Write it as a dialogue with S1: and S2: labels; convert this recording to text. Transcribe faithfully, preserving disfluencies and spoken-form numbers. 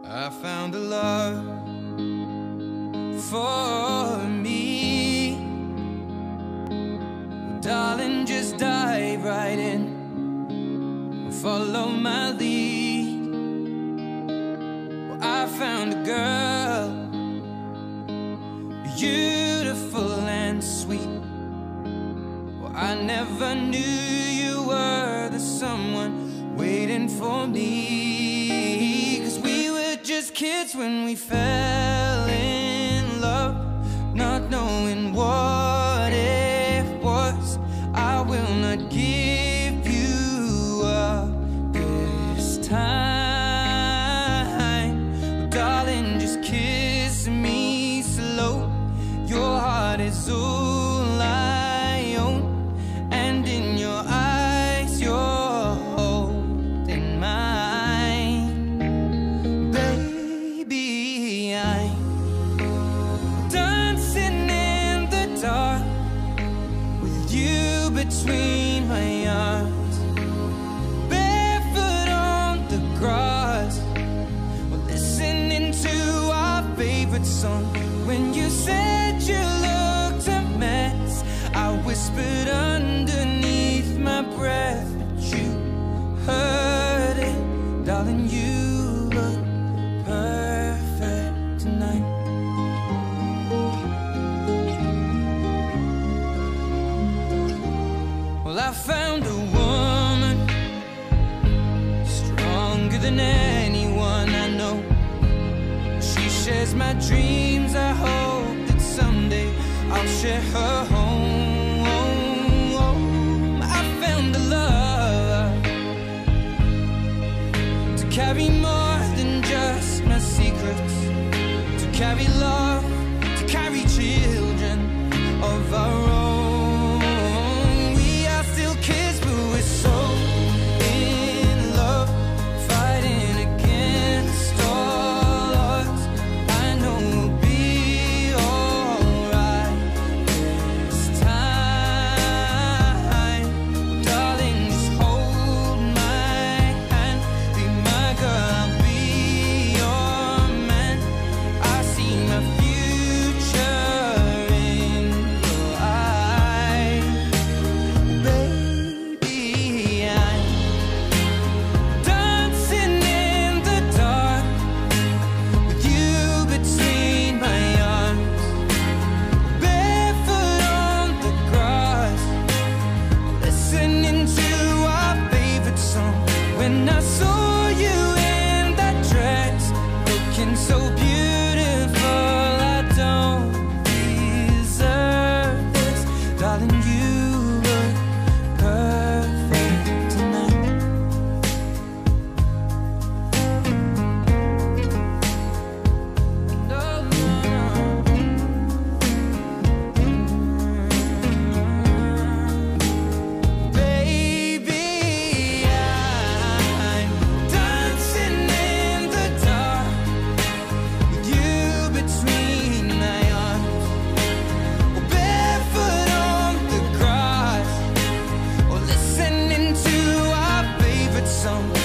S1: I found a love for me. Well, darling, just dive right in, follow my lead. Well, I found a girl, beautiful and sweet. Well, I never knew you were the someone waiting for me. 'Cause we were just kids when we fell in love, not knowing what it was. I will not give you up this time. Oh, darling, just kiss me slow. Your heart is all I own, and in your eyes you're holding mine. Baby, I'm dancing in the dark with you between my arms, barefoot on the grass. We're listening to our favorite song. When you said you looked a mess, I whispered underneath my breath, but you heard it. Darling, you look perfect tonight. Well, I found a woman stronger than anyone I know. She shares my dreams. I hope that someday I'll share her home. I found a love to carry more than just my secrets, to carry love, to carry children of our own. We are still kids, but we're so in love, fighting against all odds. I know we'll be alright this time. Darling, just hold my hand, be my girl, I'll be your man. I see my future in your eyes. Baby, I'm dancing in the dark with you between my arms, barefoot on the grass, listening to our favorite song. When I saw you in that dress, looking so beautiful, I don't deserve this. Darling, you look perfect tonight. No, no, no. Baby, I'm dancing in the dark with you between my arms, or barefoot on the grass, or listening to our favorite song.